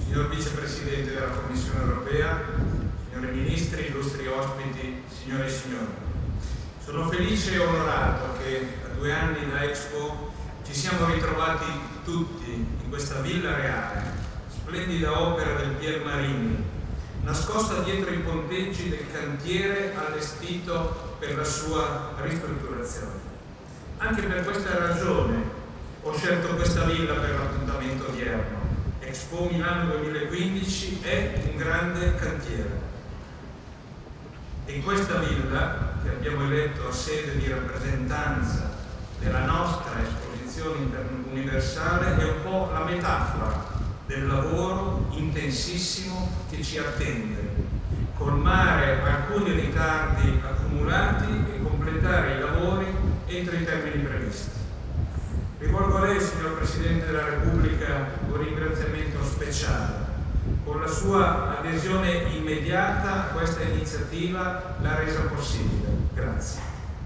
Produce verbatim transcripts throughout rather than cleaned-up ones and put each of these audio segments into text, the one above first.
signor Vicepresidente della Commissione Europea, signori Ministri, illustri ospiti, signore e signori. Sono felice e onorato che a due anni da Expo ci siamo ritrovati tutti in questa Villa Reale, splendida opera del Pier Marini, nascosta dietro i ponteggi del cantiere allestito per la sua ristrutturazione. Anche per questa ragione ho scelto questa villa per l'appuntamento odierno. Expo Milano duemilaquindici è un grande cantiere. E in questa villa, che abbiamo eletto a sede di rappresentanza della nostra esposizione universale, è un po' la metafora del lavoro intensissimo che ci attende, colmare alcuni ritardi accumulati e completare i lavori entro i termini previsti. Rivolgo a lei, signor Presidente della Repubblica, un ringraziamento speciale. Con la sua adesione immediata a questa iniziativa l'ha resa possibile. Grazie.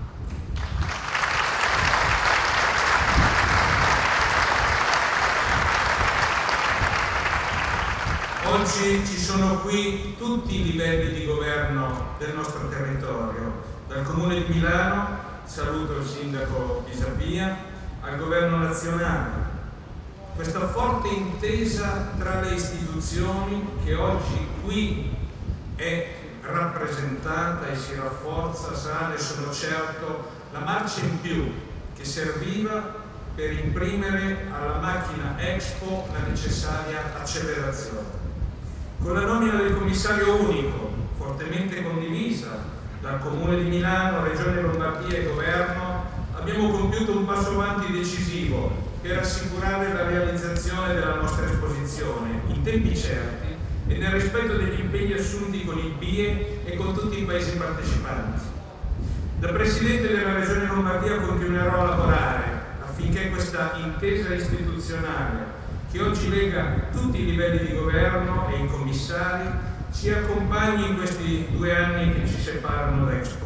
Oggi ci sono qui tutti i livelli di governo del nostro territorio, dal Comune di Milano, saluto il Sindaco Pisapia, al Governo nazionale. Questa forte intesa tra le istituzioni che oggi qui è rappresentata e si rafforza sarà, ne sono certo, la marcia in più che serviva per imprimere alla macchina Expo la necessaria accelerazione. Con la nomina del commissario unico, fortemente condivisa dal Comune di Milano, Regione Lombardia e Governo, abbiamo compiuto un passo avanti decisivo per assicurare la realizzazione della nostra esposizione in tempi certi e nel rispetto degli impegni assunti con il B I E e con tutti i paesi partecipanti. Da Presidente della Regione Lombardia continuerò a lavorare affinché questa intesa istituzionale che oggi lega tutti i livelli di governo e i commissari ci accompagni in questi due anni che ci separano da Expo.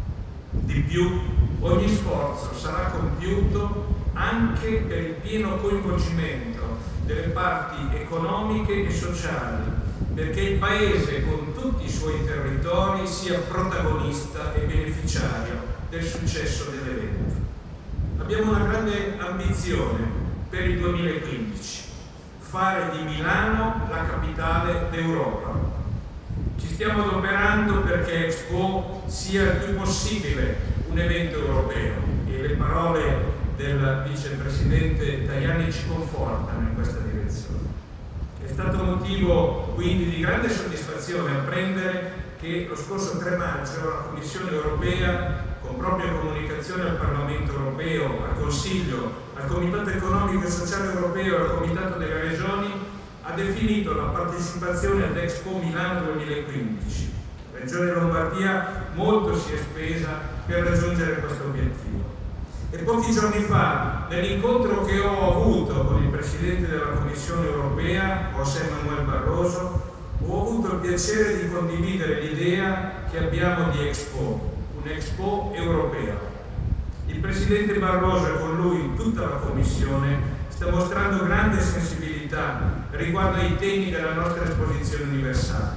Di più, ogni sforzo sarà compiuto anche per il pieno coinvolgimento delle parti economiche e sociali, perché il Paese, con tutti i suoi territori, sia protagonista e beneficiario del successo dell'evento. Abbiamo una grande ambizione per il duemilaquindici, fare di Milano la capitale d'Europa. Ci stiamo adoperando perché Expo sia il più possibile un evento europeo e le parole del vicepresidente Tajani ci confortano in questa direzione. È stato motivo quindi di grande soddisfazione apprendere che lo scorso tre maggio la Commissione europea, con propria comunicazione al Parlamento europeo, al Consiglio, al Comitato economico e sociale europeo e al Comitato delle Regioni, ha definito la partecipazione ad Expo Milano duemilaquindici. La Regione Lombardia molto si è spesa per raggiungere questo obiettivo. E pochi giorni fa, nell'incontro che ho avuto con il Presidente della Commissione europea, José Manuel Barroso, ho avuto il piacere di condividere l'idea che abbiamo di Expo, un'Expo europea. Il Presidente Barroso e con lui tutta la Commissione sta mostrando grande sensibilità riguardo ai temi della nostra esposizione universale.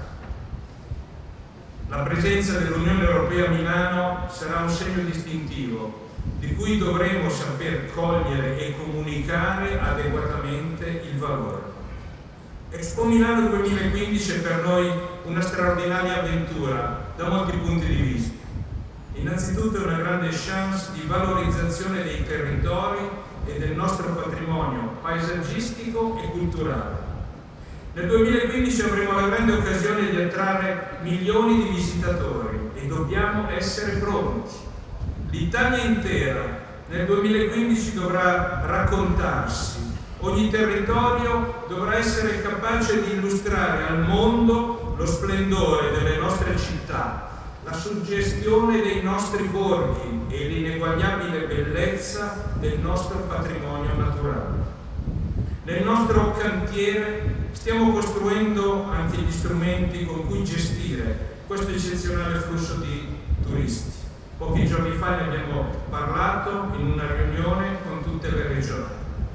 La presenza dell'Unione Europea a Milano sarà un segno distintivo di cui dovremo saper cogliere e comunicare adeguatamente il valore. Expo Milano duemilaquindici è per noi una straordinaria avventura da molti punti di vista. Innanzitutto è una grande chance di valorizzazione dei territori e del nostro patrimonio paesaggistico e culturale. Nel duemilaquindici avremo la grande occasione di attrarre milioni di visitatori e dobbiamo essere pronti. L'Italia intera nel duemilaquindici dovrà raccontarsi, ogni territorio dovrà essere capace di illustrare al mondo lo splendore delle nostre città, la suggestione dei nostri borghi e l'ineguagliabile bellezza del nostro patrimonio naturale. Nel nostro cantiere stiamo costruendo anche gli strumenti con cui gestire questo eccezionale flusso di turisti. Pochi giorni fa ne abbiamo parlato in una riunione con tutte le regioni.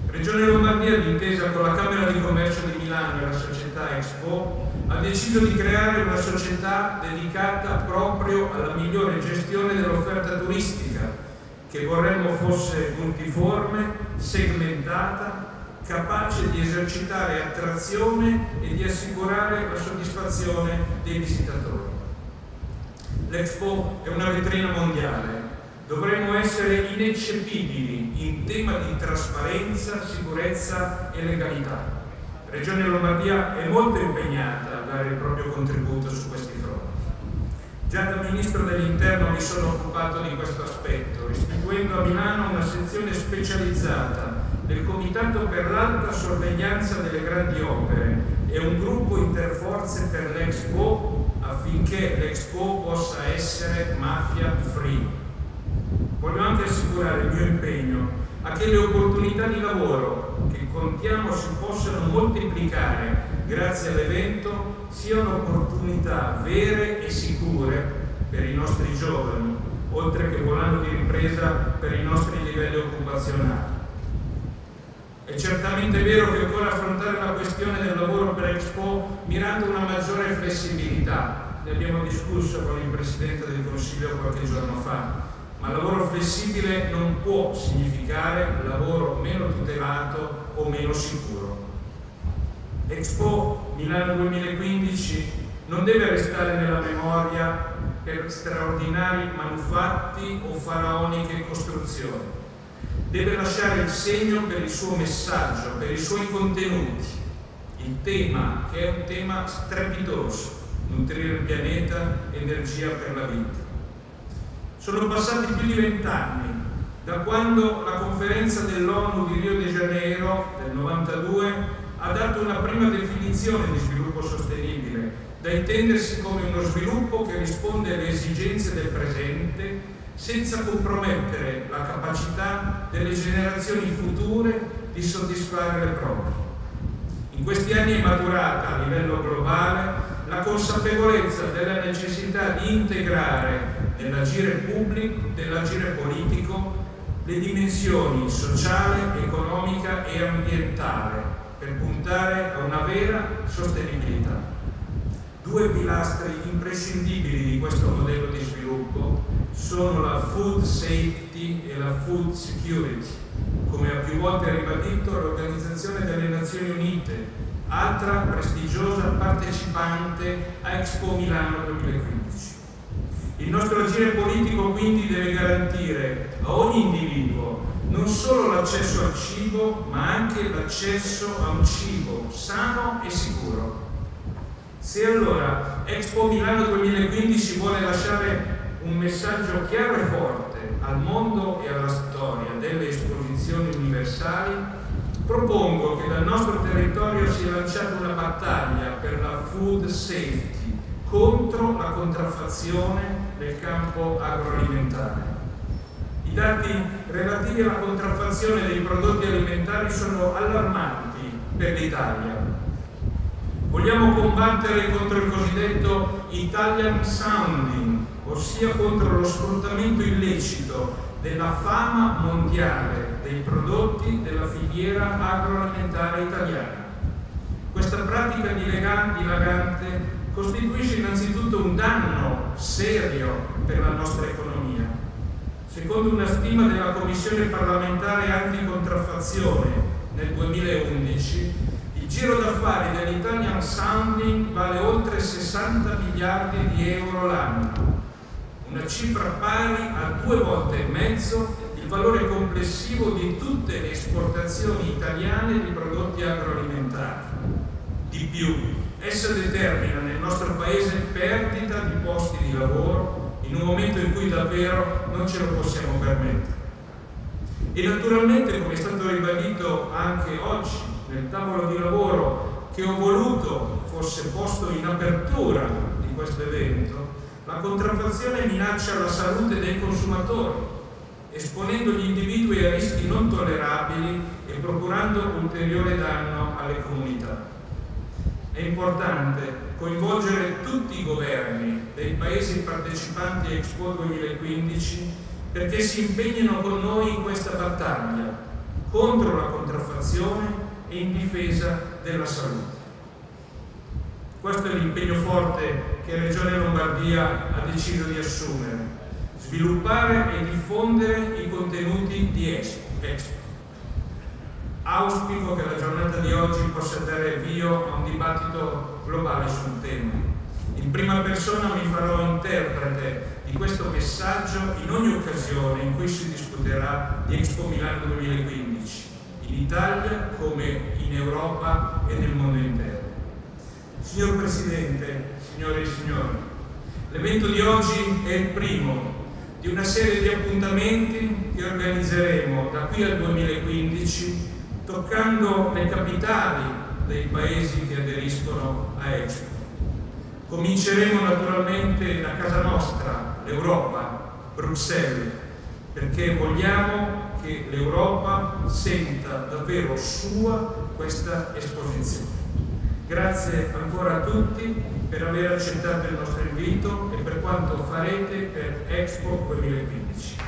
Regione Lombardia, d'intesa con la Camera di Commercio di Milano e la società Expo, ha deciso di creare una società dedicata proprio alla migliore gestione dell'offerta turistica, che vorremmo fosse multiforme, segmentata, capace di esercitare attrazione e di assicurare la soddisfazione dei visitatori. L'Expo è una vetrina mondiale. Dovremmo essere ineccepibili in tema di trasparenza, sicurezza e legalità. Regione Lombardia è molto impegnata a dare il proprio contributo su questi fronti. Già da Ministro dell'Interno mi sono occupato di questo aspetto, istituendo a Milano una sezione specializzata del Comitato per l'alta sorveglianza delle grandi opere e un gruppo interforze per l'Expo affinché l'Expo possa essere mafia free. Voglio anche assicurare il mio impegno a che le opportunità di lavoro che contiamo si possano moltiplicare grazie all'evento siano opportunità vere e sicure per i nostri giovani, oltre che volano di ripresa per i nostri livelli occupazionali. È certamente vero che occorre affrontare la questione del lavoro per Expo mirando una maggiore flessibilità. Ne abbiamo discusso con il Presidente del Consiglio qualche giorno fa. Ma lavoro flessibile non può significare lavoro meno tutelato o meno sicuro. Expo Milano duemilaquindici non deve restare nella memoria per straordinari manufatti o faraoniche costruzioni. Deve lasciare il segno per il suo messaggio, per i suoi contenuti. Il tema, che è un tema strepitoso, nutrire il pianeta, energia per la vita. Sono passati più di vent'anni da quando la conferenza dell'ONU di Rio de Janeiro del novantadue ha dato una prima definizione di sviluppo sostenibile, da intendersi come uno sviluppo che risponde alle esigenze del presente senza compromettere la capacità delle generazioni future di soddisfare le proprie. In questi anni è maturata a livello globale la consapevolezza della necessità di integrare nell'agire pubblico, nell'agire politico, le dimensioni sociale, economica e ambientale per puntare a una vera sostenibilità. Due pilastri imprescindibili di questo modello di sviluppo sono la food safety e la food security, come ha più volte ribadito l'Organizzazione delle Nazioni Unite, altra prestigiosa partecipante a Expo Milano duemilaquindici. Il nostro agire politico quindi deve garantire a ogni individuo non solo l'accesso al cibo, ma anche l'accesso a un cibo sano e sicuro. Se allora Expo Milano duemilaquindici vuole lasciare un messaggio chiaro e forte al mondo e alla storia delle esposizioni universali, propongo che dal nostro territorio sia lanciata una battaglia per la food safety contro la contraffazione nel campo agroalimentare. I dati relativi alla contraffazione dei prodotti alimentari sono allarmanti per l'Italia. Vogliamo combattere contro il cosiddetto Italian sounding, ossia contro lo sfruttamento illecito della fama mondiale dei prodotti della filiera agroalimentare italiana. Questa pratica dilagante costituisce innanzitutto un danno serio per la nostra economia. Secondo una stima della Commissione parlamentare anticontraffazione nel duemilaundici, il giro d'affari dell'Italian sounding vale oltre sessanta miliardi di euro l'anno, una cifra pari a due volte e mezzo il valore complessivo di tutte le esportazioni italiane di prodotti agroalimentari. Di più, essa determina nel nostro paese perdita di posti di lavoro in un momento in cui davvero non ce lo possiamo permettere. E naturalmente, come è stato ribadito anche oggi nel tavolo di lavoro che ho voluto fosse posto in apertura di questo evento, la contraffazione minaccia la salute dei consumatori, esponendo gli individui a rischi non tollerabili e procurando ulteriore danno alle comunità. È importante coinvolgere tutti i governi dei paesi partecipanti a Expo duemilaquindici perché si impegnino con noi in questa battaglia. contro la contraffazione e in difesa della salute. Questo è l'impegno forte che Regione Lombardia ha deciso di assumere: sviluppare e diffondere i contenuti di Expo. Auspico che la giornata di oggi possa dare avvio a un dibattito globale sul tema. In prima persona mi farò interprete di questo messaggio in ogni occasione in cui si discuterà di Expo Milano duemilaquindici, in Italia come in Europa e nel mondo intero. Signor Presidente, signore e signori, l'evento di oggi è il primo di una serie di appuntamenti che organizzeremo da qui al duemilaquindici, toccando le capitali dei paesi che aderiscono a Expo. Cominceremo naturalmente da casa nostra, l'Europa, Bruxelles, perché vogliamo che l'Europa senta davvero sua questa esposizione. Grazie ancora a tutti per aver accettato il nostro invito e per quanto farete per Expo duemilaquindici.